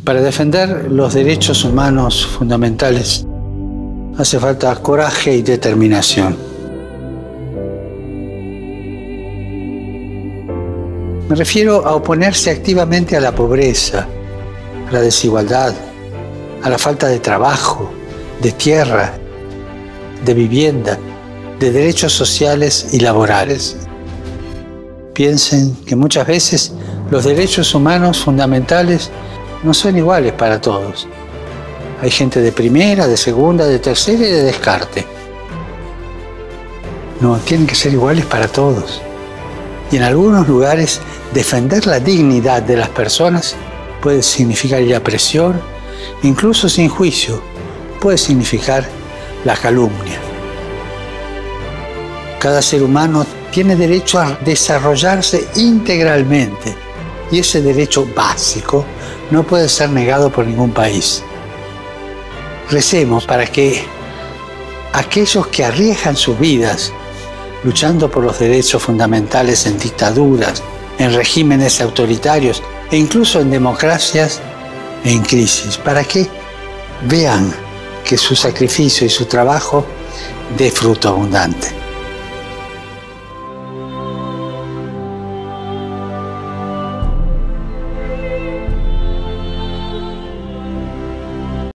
Para defender los derechos humanos fundamentales hace falta coraje y determinación. Me refiero a oponerse activamente a la pobreza, a la desigualdad, a la falta de trabajo, de tierra, de vivienda, de derechos sociales y laborales. Piensen que muchas veces los derechos humanos fundamentales no son iguales para todos. Hay gente de primera, de segunda, de tercera y de descarte. No, tienen que ser iguales para todos. Y en algunos lugares, defender la dignidad de las personas puede significar ir a prisión, incluso sin juicio, puede significar la calumnia. Cada ser humano tiene derecho a desarrollarse integralmente y ese derecho básico no puede ser negado por ningún país. Recemos para que aquellos que arriesgan sus vidas luchando por los derechos fundamentales en dictaduras, en regímenes autoritarios e incluso en democracias en crisis, para que vean que su sacrificio y su trabajo dé fruto abundante.